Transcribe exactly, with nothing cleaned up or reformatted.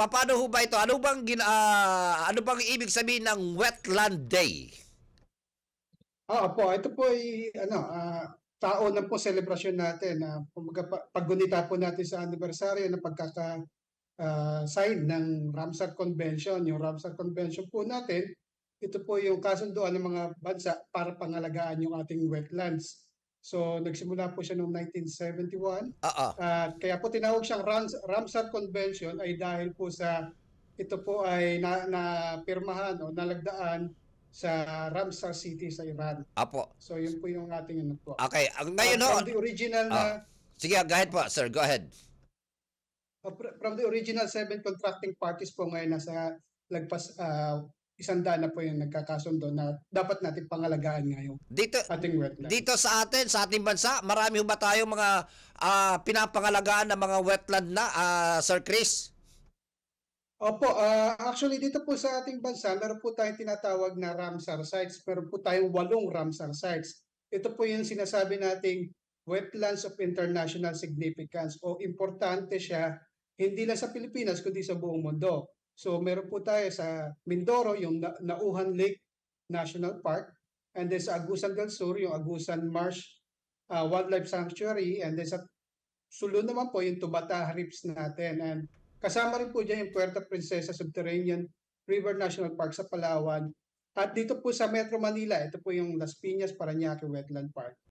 paano ho ba ito? Ano bang gin, ah, ano bang ibig sabihin ng Wetland Day? Ah, opo, ito po ay ano, ah, taon na po selebrasyon natin na kumbaga pa- paggunita po natin sa anniversary ng pagkaka ah, sign ng Ramsar Convention. Yung Ramsar Convention po natin, ito po yung kasunduan ng mga bansa para pangalagaan yung ating wetlands. So nagsimula po siya noong nineteen seventy-one Oo. at kaya po tinawag siyang Rams, Ramsar Convention ay dahil po sa ito po ay na, na pirmahan o nalagdaan sa Ramsar City sa Iran. Apo. So yun po yung ating ano po. Okay, ang ngayon At ho. from the original na Ah, sige, go ahead po, sir. Go ahead. Uh, from the original seven contracting parties po ngayon nasa lagpas uh, isang daan na po yung nagkakasundo na dapat natin pangalagaan ngayon Dito ating dito wetlands. sa atin, sa ating bansa, marami ho ba tayong mga ah, pinapangalagaan na mga wetland na, ah, Sir Chris? Opo, uh, actually dito po sa ating bansa, meron po tayong tinatawag na Ramsar sites. Meron po tayong walong Ramsar sites. Ito po yung sinasabi nating wetlands of international significance o importante siya hindi lang sa Pilipinas kundi sa buong mundo. So meron po tayo sa Mindoro yung Na- Nauhan Lake National Park, and then sa Agusan del Sur yung Agusan Marsh uh, Wildlife Sanctuary, and then sa Sulu naman po yung Tubata Reefs natin. And kasama rin po dyan yung Puerto Princesa Subterranean River National Park sa Palawan. At dito po sa Metro Manila, ito po yung Las Piñas Parañaque Wetland Park.